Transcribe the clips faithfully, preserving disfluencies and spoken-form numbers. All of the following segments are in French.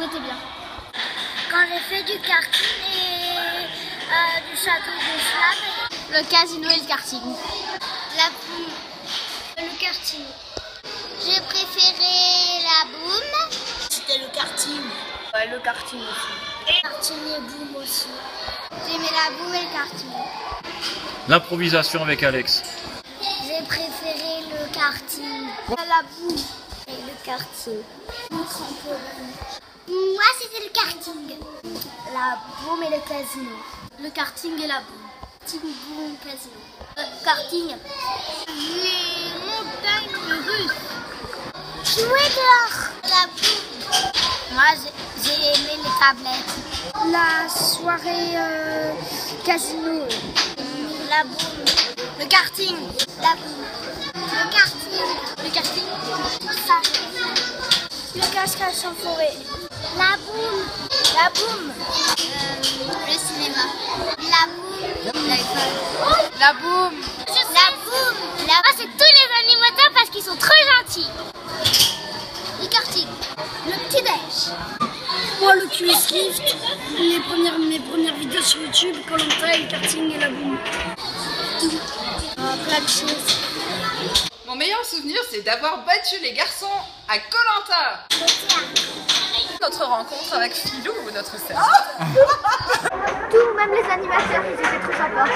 Notez bien. Quand j'ai fait du karting et euh, du château de flammes. Le casino et le karting. La boum. Le karting. J'ai préféré la boum. C'était le karting. Ouais, le karting aussi. Karting et boum aussi. J'ai aimé la boum et le karting. L'improvisation avec Alex. J'ai préféré le karting. La boum et le karting. Le trampoline. Moi, c'était le karting. La boum et le casino. Le karting et la boum. Karting, boum, casino. Euh, karting. Les montagnes russes. Jouer dehors. La boum. Moi, j'ai aimé les tablettes. La soirée euh, casino. La boum. Le karting. La boum. Le karting. Le karting. Ça. Le cache-cache en forêt. La boum. La boum. Euh, le cinéma. La boum. L'école. La boum. La boum. La boum, c'est tous les animateurs parce qu'ils sont trop gentils. Le karting. Le petit-déj. Moi, le Q S Lift, mes premières, mes premières vidéos sur YouTube, Koh-Lanta, le karting et la boum. Oh, plein de choses. Mon meilleur souvenir, c'est d'avoir battu les garçons à Koh-Lanta. Notre rencontre avec Philou, notre sœur. Tout, même les animateurs, ils étaient trop sympas.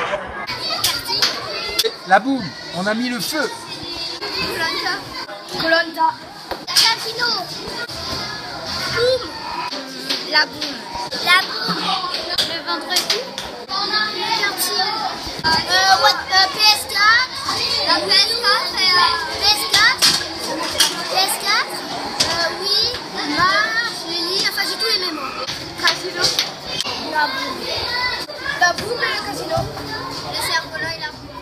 La boum, on a mis le feu. Koh-Lanta. Koh-Lanta. Casino. Boum. La boum. La boum. Le vendredi. Le karting. Euh, what, euh, P S quatre. La P S quatre et euh, P S quatre. P S quatre. Euh, oui. Marche, Lily. Enfin, j'ai tout aimé, moi. Casino. La boum. La boum et le casino. Le cerf-volant et la boum.